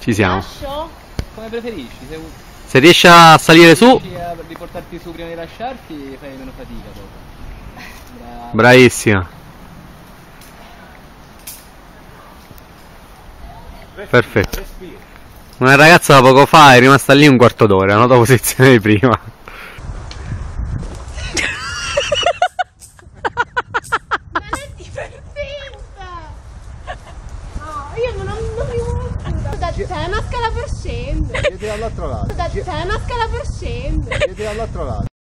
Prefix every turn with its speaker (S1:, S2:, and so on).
S1: Ci siamo.
S2: Lascio?
S3: Come preferisci?
S1: Se riesci a salire su.
S3: Se riesci a riportarti su prima di lasciarti fai meno fatica dopo. Bravo.
S1: Bravissima. Perfetto. Una ragazza da poco fa è rimasta lì un quarto d'ora, nota posizione di prima.
S2: Ma è divertente! No, io non mi muovo. C'è una scala per scendere.
S4: Vedi dall'altro lato.
S2: C'è una scala per scendere.
S4: Vedi dall'altro lato.